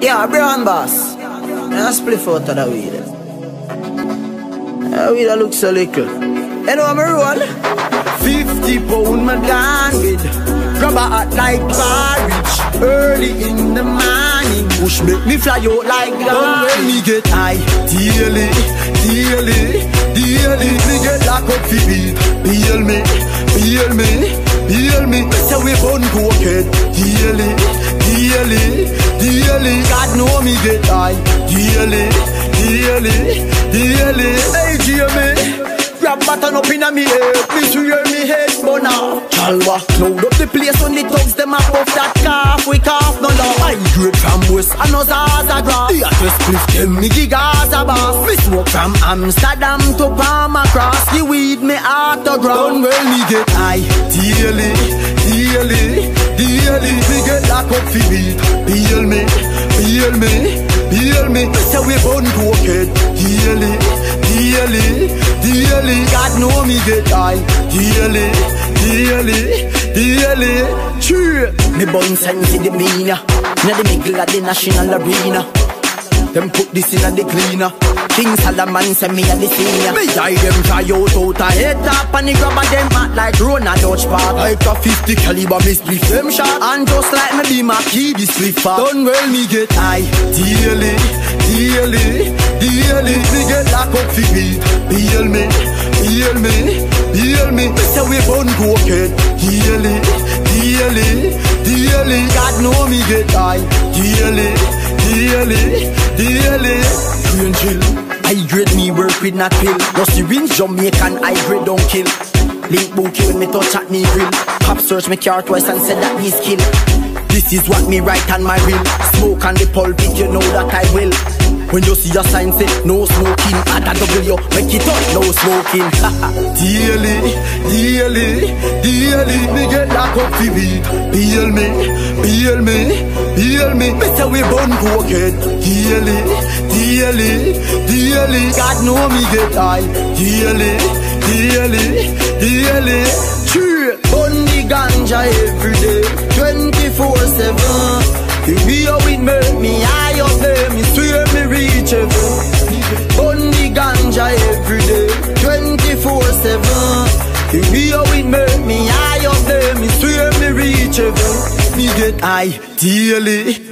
Yeah, brown boss. I split out of the weed. The weed looks so little. You know I'm a roll? 50 pound my gone with. Grab a hot like porridge. Early in the morning. Push make me fly out like that. When me get high, daily. Me get lock up for beat. Peel me. Say we bun cokehead. Daily. God know me get high. Daily. Hey, Jamie. Grab button up inna me head, me swear me head burn out. Chalwa, cloud up the place when the thugs them up off that calf. We calf no law. I grade from West and us as a graph. The address cliff them me gigas a bath. Me smoke from Amsterdam to Palma Cross. The weed me autograph. Done well me get high, daily. Me get lock up for beat. Peel me. Say we bun cokehead. Daily, God know me get high. Daily. True. Me bun sense in the meaner. Now the middle of the national arena. Them put this in the cleaner. King Solomon say me a the senior. Me die them fly out a head top and the grabber them act like Rona Dutch Park. Like a 50 caliber me split them shot. And just like me be my key this flip far. Done well me get high. Daily. Me get lock up for beat. Peel me. Say we bun cokehead. Daily. God know me get high. Daily. Green chill. I grade me work with not pill. Rusty Rings Jamaican I grade don't kill. Link bookie when me touch at me grill. Pop search me car twice and said that me skill. This is what me write on my reel. Smoke on the pulpit, you know that I will. When you see a sign say no smoking, add a W, make it up, no smoking. Daily. Me get lock up for beat. Peel me. Me say we bun cokehead. Daily. God know me get high. Daily. True. Bun the ganja every day, 24/7. You be a with me high up there, me swear me reach heaven. Bun the ganja every day, 24/7. You be a with me high up there, me swear me reach heaven. Me get high daily.